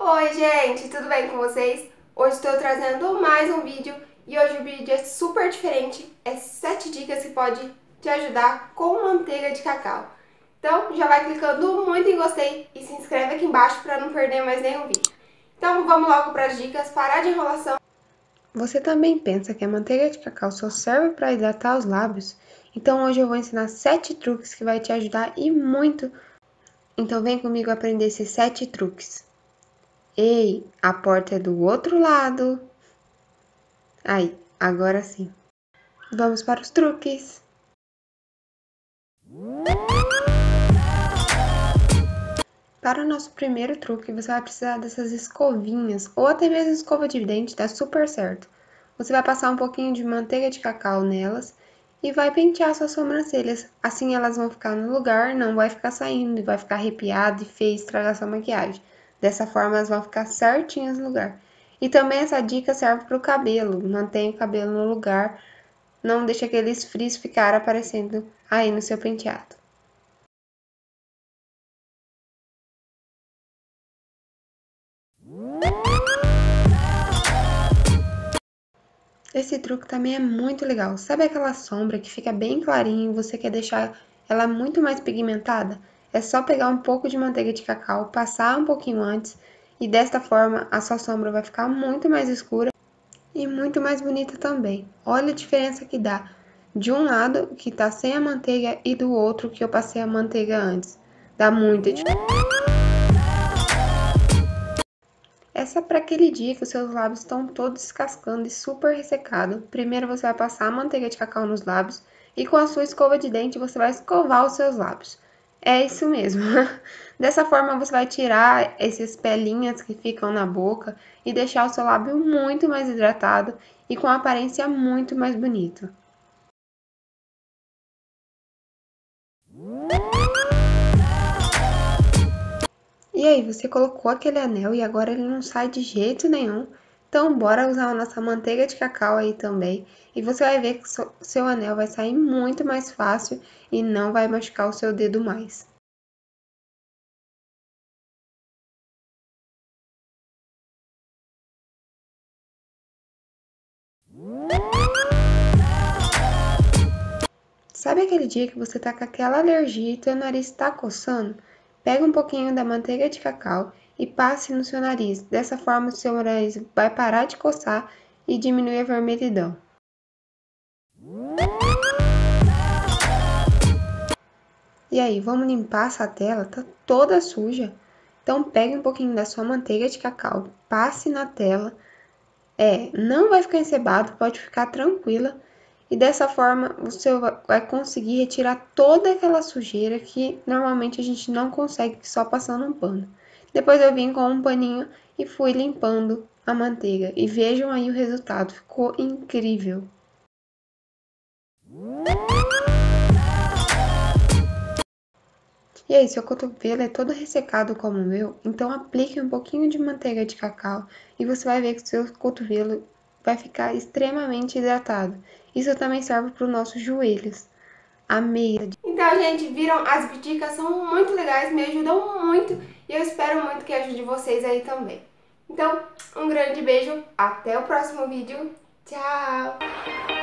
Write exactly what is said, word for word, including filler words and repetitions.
Oi gente, tudo bem com vocês? Hoje estou trazendo mais um vídeo e hoje o vídeo é super diferente, é sete dicas que pode te ajudar com manteiga de cacau. Então já vai clicando muito em gostei e se inscreve aqui embaixo para não perder mais nenhum vídeo. Então vamos logo para as dicas, parar de enrolação. Você também pensa que a manteiga de cacau só serve para hidratar os lábios? Então hoje eu vou ensinar sete truques que vai te ajudar e muito. Então vem comigo aprender esses sete truques. Ei, a porta é do outro lado. Aí, agora sim. Vamos para os truques. Para o nosso primeiro truque, você vai precisar dessas escovinhas, ou até mesmo escova de dente, dá super certo. Você vai passar um pouquinho de manteiga de cacau nelas e vai pentear suas sobrancelhas. Assim elas vão ficar no lugar, não vai ficar saindo, vai ficar arrepiado e feio, estragar sua maquiagem. Dessa forma elas vão ficar certinhas no lugar. E também essa dica serve para o cabelo, mantenha o cabelo no lugar, não deixe aqueles frizz ficar aparecendo aí no seu penteado. Esse truque também é muito legal. Sabe aquela sombra que fica bem clarinha e você quer deixar ela muito mais pigmentada? É só pegar um pouco de manteiga de cacau, passar um pouquinho antes e desta forma a sua sombra vai ficar muito mais escura e muito mais bonita também. Olha a diferença que dá de um lado que tá sem a manteiga e do outro que eu passei a manteiga antes. Dá muita diferença. Essa é para aquele dia que os seus lábios estão todos descascando e super ressecado. Primeiro você vai passar a manteiga de cacau nos lábios e com a sua escova de dente você vai escovar os seus lábios. É isso mesmo. Dessa forma você vai tirar esses pelinhas que ficam na boca e deixar o seu lábio muito mais hidratado e com a aparência muito mais bonita. E aí, você colocou aquele anel e agora ele não sai de jeito nenhum. Então, bora usar a nossa manteiga de cacau aí também. E você vai ver que o seu anel vai sair muito mais fácil e não vai machucar o seu dedo mais. Sabe aquele dia que você tá com aquela alergia e teu nariz tá coçando? Pega um pouquinho da manteiga de cacau e passe no seu nariz. Dessa forma, o seu nariz vai parar de coçar e diminuir a vermelhidão. E aí, vamos limpar essa tela? Tá toda suja. Então, pegue um pouquinho da sua manteiga de cacau, passe na tela. É, não vai ficar encebado, pode ficar tranquila. E dessa forma, você vai conseguir retirar toda aquela sujeira que normalmente a gente não consegue só passando um pano. Depois eu vim com um paninho e fui limpando a manteiga. E vejam aí o resultado, ficou incrível. E aí, seu cotovelo é todo ressecado como o meu, então aplique um pouquinho de manteiga de cacau e você vai ver que o seu cotovelo vai ficar extremamente hidratado. Isso também serve para os nossos joelhos. Amei! Então, gente, viram? As dicas são muito legais, me ajudam muito e eu espero muito que ajude vocês aí também. Então, um grande beijo, até o próximo vídeo. Tchau!